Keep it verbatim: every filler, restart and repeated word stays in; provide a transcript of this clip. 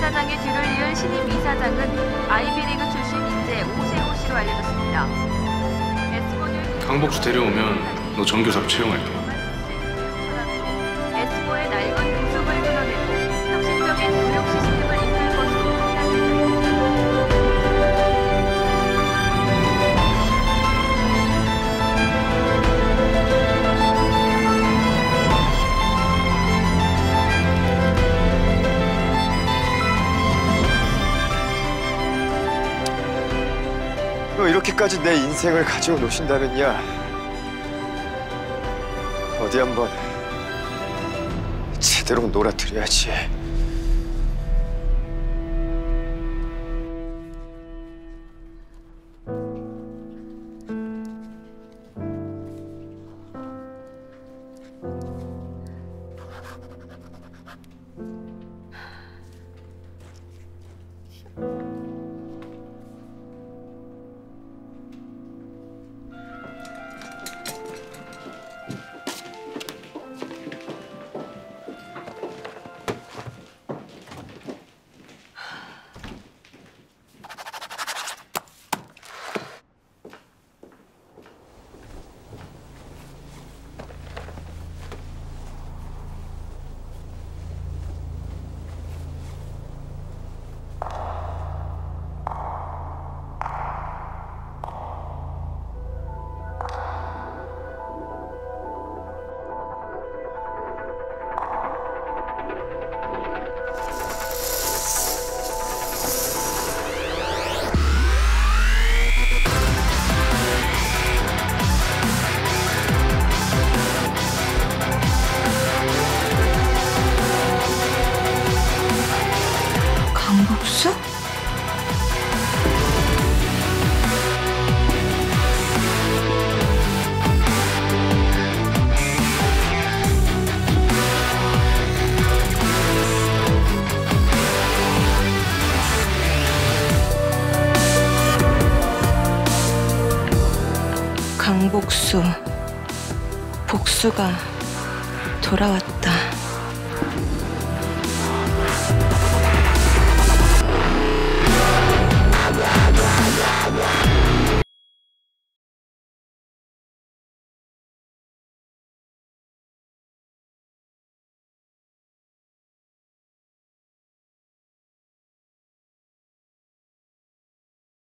이사장의 뒤를 이을 신임 이사장은 아이비리그 출신 인재 오세호 씨로 알려졌습니다. 강복수 데려오면 너 정교사로 채용할게. 에스포의 낡은 모습을 끊어내고 혁신적인 교육 시스템을 이끌 것으로 판단됩니다. 너 이렇게까지 내 인생을 가지고 노신다면야 어디 한번 제대로 놀아드려야지. 강복수? 강복수, 복수가 돌아왔다.